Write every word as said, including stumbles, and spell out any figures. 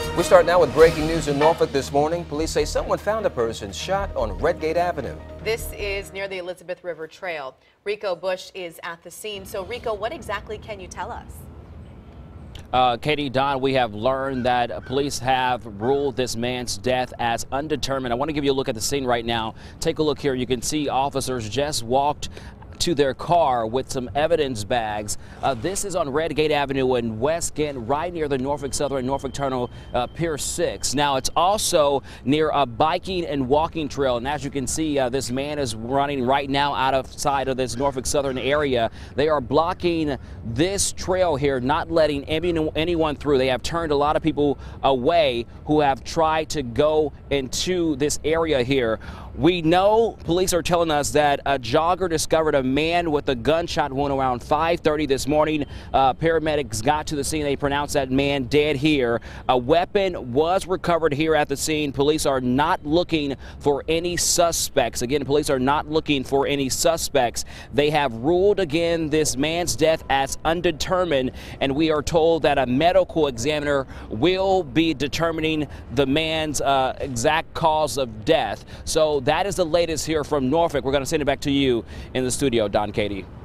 We start now with breaking news in Norfolk this morning. Police say someone found a person shot on Redgate Avenue. This is near the Elizabeth River Trail. Rico Bush is at the scene. So, Rico, what exactly can you tell us? Uh, Katie, Don, we have learned that police have ruled this man's death as undetermined. I want to give you a look at the scene right now. Take a look here. You can see officers just walked to their car with some evidence bags. Uh, this is on Redgate Avenue in West Kent, right near the Norfolk Southern Norfolk Tunnel, uh, Pier six. Now, it's also near a biking and walking trail, and as you can see, uh, this man is running right now out of sight of this Norfolk Southern area. They are blocking this trail here, not letting any, anyone through. They have turned a lot of people away who have tried to go into this area here. We know police are telling us that a jogger discovered a man with a gunshot wound around five thirty this morning. Uh, paramedics got to the scene. They pronounced that man dead here. A weapon was recovered here at the scene. Police are not looking for any suspects. Again, police are not looking for any suspects. They have ruled again this man's death as undetermined, and we are told that a medical examiner will be determining the man's uh, exact cause of death. So that is the latest here from Norfolk. We're going to send it back to you in the studio, Don, Katie.